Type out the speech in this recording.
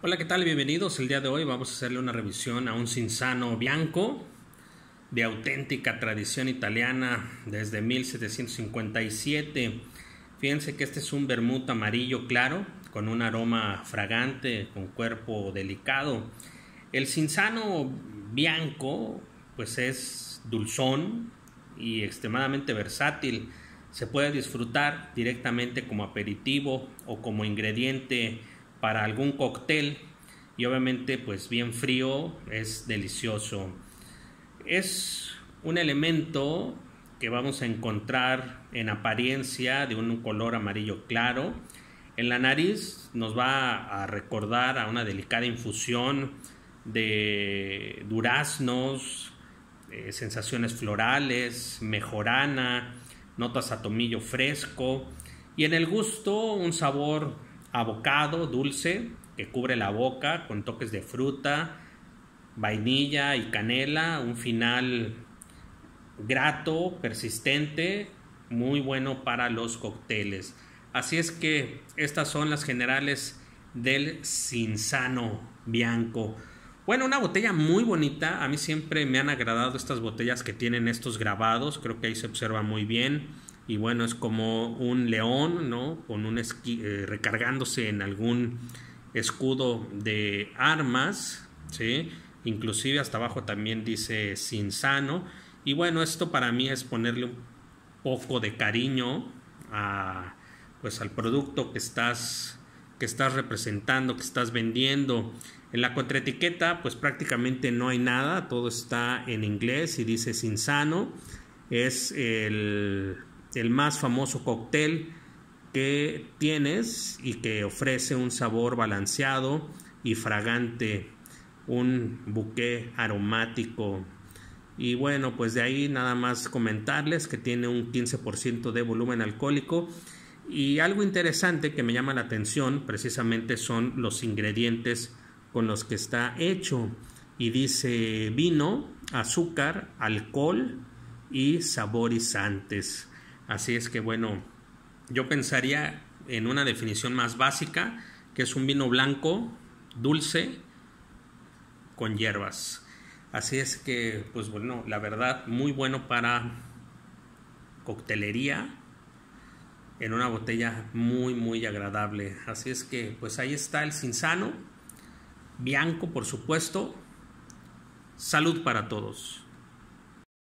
Hola, ¿qué tal? Bienvenidos. El día de hoy vamos a hacerle una revisión a un Cinzano Bianco de auténtica tradición italiana desde 1757. Fíjense que este es un vermut amarillo claro con un aroma fragante, con cuerpo delicado. El Cinzano Bianco pues es dulzón y extremadamente versátil. Se puede disfrutar directamente como aperitivo o como ingrediente para algún cóctel, y obviamente pues bien frío es delicioso. Es un elemento que vamos a encontrar en apariencia de un color amarillo claro. En la nariz nos va a recordar a una delicada infusión de duraznos, sensaciones florales, mejorana, notas a tomillo fresco, y en el gusto un sabor abocado, dulce, que cubre la boca con toques de fruta, vainilla y canela, un final grato, persistente, muy bueno para los cócteles. Así es que estas son las generales del Cinzano Bianco. Bueno, una botella muy bonita. A mí siempre me han agradado estas botellas que tienen estos grabados. Creo que ahí se observa muy bien. Y bueno, es como un león, ¿no? Con un recargándose en algún escudo de armas, ¿sí? Inclusive hasta abajo también dice Cinzano. Y bueno, esto para mí es ponerle un poco de cariño a, pues, al producto que estás representando, que estás vendiendo. En la contraetiqueta pues prácticamente no hay nada, todo está en inglés y dice Cinzano. Es el más famoso cóctel que tienes y que ofrece un sabor balanceado y fragante, un buque aromático. Y bueno, pues de ahí nada más comentarles que tiene un 15% de volumen alcohólico. Y algo interesante que me llama la atención precisamente son los ingredientes con los que está hecho. Y dice vino, azúcar, alcohol y saborizantes. Así es que bueno, yo pensaría en una definición más básica, que es un vino blanco, dulce, con hierbas. Así es que, pues bueno, la verdad, muy bueno para coctelería, en una botella muy agradable. Así es que, pues ahí está el Cinzano Bianco, por supuesto. Salud para todos.